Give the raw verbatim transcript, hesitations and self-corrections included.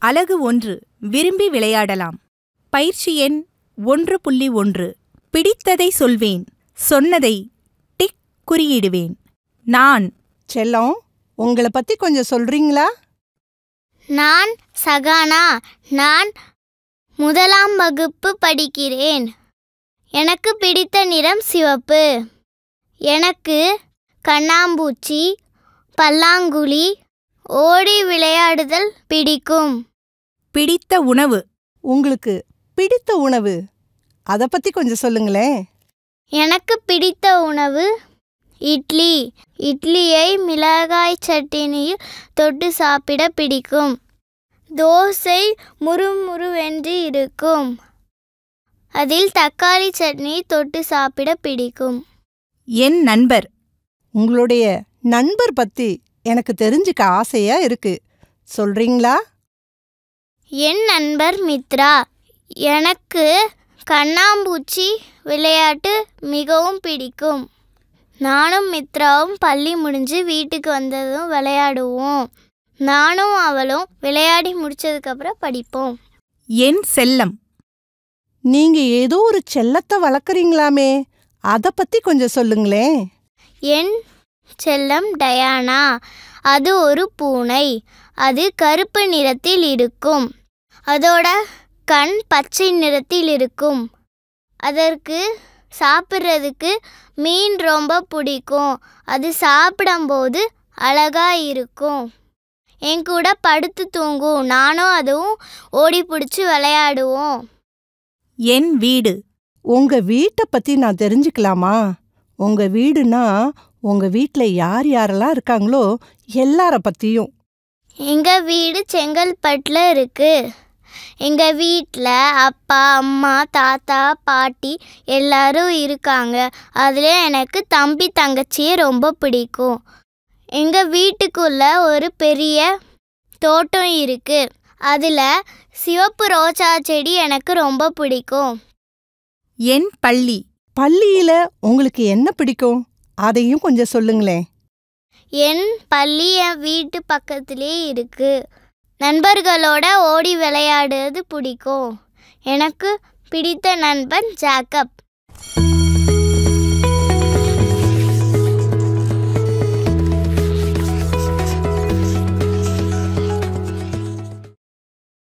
அலகு ஒன்று விரும்பி விளையாடலாம். பயிற்சி எண் ஒன்று புள்ளி ஒன்று. பிடித்ததை சொல்வேன், சொன்னதை டிக் குறியிடுவேன். நான். செல்லம், உங்களை பத்தி கொஞ்சம் சொல்றீங்களா? நான் சகானா. நான் முதலாம் வகுப்பு படிக்கிறேன். எனக்கு பிடித்த நிறம் சிவப்பு. எனக்கு கண்ணாம்பூச்சி, பல்லாங்குழி, ஓடி விளையாடுதல் பிடிக்கும். பிடித்த உணவு. உங்களுக்கு பிடித்த உணவு, அதை பத்தி கொஞ்சம் சொல்லுங்களேன். எனக்கு பிடித்த உணவு இட்லி. இட்லியை மிளகாய் சட்னியில் தொட்டு சாப்பிட பிடிக்கும். தோசை முறுமுறுவென்று இருக்கும். அதில் தக்காளி சட்னி தொட்டு சாப்பிட பிடிக்கும். என் நண்பர். உங்களுடைய நண்பர் பத்தி எனக்கு தெரிஞ்சுக்க ஆசையா இருக்கு, சொல்றீங்களா? என் நண்பர் மித்ரா. எனக்கு கண்ணாம்பூச்சி விளையாட்டு மிகவும் பிடிக்கும். நானும் மித்ராவும் பள்ளி முடிஞ்சு வீட்டுக்கு வந்ததும் விளையாடுவோம். நானும் அவளும் விளையாடி முடிச்சதுக்கப்புறம் படிப்போம். என் செல்லம். நீங்க ஏதோ ஒரு செல்லத்தை வளர்க்குறீங்களாமே, அதை பத்தி கொஞ்சம் சொல்லுங்களேன். என் செல்லம் டயானா. அது ஒரு பூனை. அது கருப்பு நிறத்தில் இருக்கும். அதோட கண் பச்சை நிறத்தில் இருக்கும். அதற்கு சாப்பிட்றதுக்கு மீன் ரொம்ப பிடிக்கும். அது சாப்பிடும்போது அழகா இருக்கும். என் கூட படுத்து தூங்கும். நானும் அதுவும் ஓடி பிடிச்சி விளையாடுவோம். என் வீடு. உங்க வீட்டை பத்தி நான் தெரிஞ்சுக்கலாமா? உங்க வீடுனா உங்க வீட்டில் யார் யாரெல்லாம் இருக்காங்களோ எல்லார பத்தியும். எங்கள் வீடு செங்கல்பட்டில் இருக்கு. எங்கள் வீட்டில் அப்பா, அம்மா, தாத்தா, பாட்டி எல்லாரும் இருக்காங்க. அதில் எனக்கு தம்பி தங்கச்சியை ரொம்ப பிடிக்கும். எங்கள் வீட்டுக்குள்ள ஒரு பெரிய தோட்டம் இருக்கு. அதில் சிவப்பு ரோஜா செடி எனக்கு ரொம்ப பிடிக்கும். என் பள்ளி. பள்ளியில உங்களுக்கு என்ன பிடிக்கும், அதையும் கொஞ்சம் சொல்லுங்களேன். என் பள்ளி என் வீட்டு பக்கத்திலே இருக்கு. நண்பர்களோட ஓடி விளையாடுறது பிடிக்கும். எனக்கு பிடித்த நண்பன் ஜாக்கப்.